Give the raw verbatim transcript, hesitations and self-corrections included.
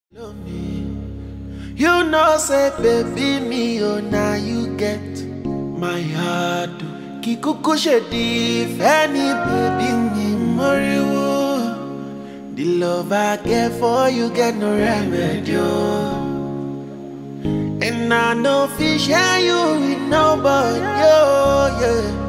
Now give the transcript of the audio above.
Love me. You know, say, baby, me, oh, now you get my heart. Kikuku shedi, fanny, baby, me, moriwo. The love I get for you, get no remedy, oh. And I know fi share you with nobody, oh, yeah.